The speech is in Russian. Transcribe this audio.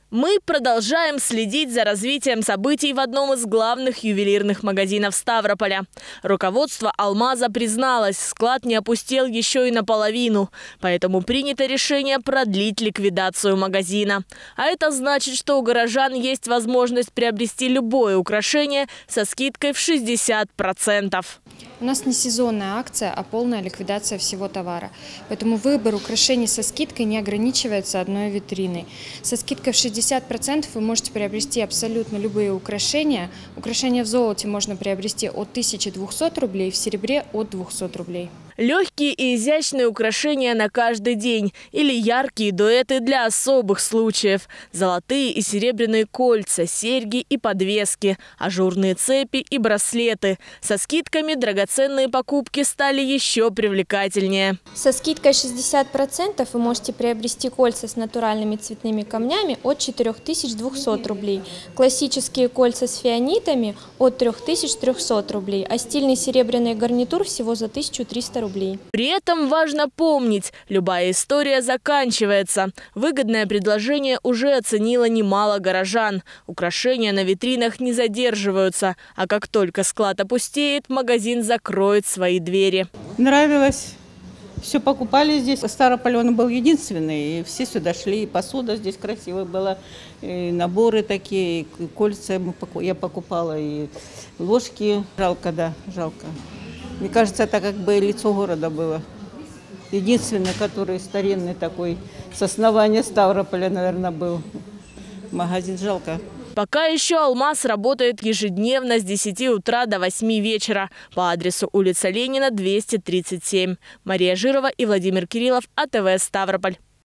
Мы продолжаем следить за развитием событий в одном из главных ювелирных магазинов Ставрополя. Руководство «Алмаза» призналось, склад не опустел еще и наполовину. Поэтому принято решение продлить ликвидацию магазина. А это значит, что у горожан есть возможность приобрести любое украшение со скидкой в 60%. У нас не сезонная акция, а полная ликвидация всего товара. Поэтому выбор украшений со скидкой не ограничивается одной витриной. Со скидкой в 60% вы можете приобрести абсолютно любые украшения. Украшения в золоте можно приобрести от 1200 рублей, в серебре от 200 рублей. Легкие и изящные украшения на каждый день или яркие дуэты для особых случаев. Золотые и серебряные кольца, серьги и подвески, ажурные цепи и браслеты. Со скидками драгоценные покупки стали еще привлекательнее. Со скидкой 60% вы можете приобрести кольца с натуральными цветными камнями от 4200 рублей. Классические кольца с фианитами от 3300 рублей, а стильный серебряный гарнитур всего за 1300 рублей. При этом важно помнить, любая история заканчивается. Выгодное предложение уже оценило немало горожан. Украшения на витринах не задерживаются, а как только склад опустеет, магазин закроет свои двери. Нравилось. Все покупали здесь. Ставрополь он был единственный, и все сюда шли. И посуда здесь красивая была, и наборы такие, и кольца я покупала, и ложки. Жалко, да, жалко. Мне кажется, это как бы лицо города было. Единственный, который старинный такой, с основания Ставрополя, наверное, был. Магазин жалко. Пока еще «Алмаз» работает ежедневно с 10 утра до 8 вечера по адресу улица Ленина, 237. Мария Жирова и Владимир Кириллов, АТВ Ставрополь.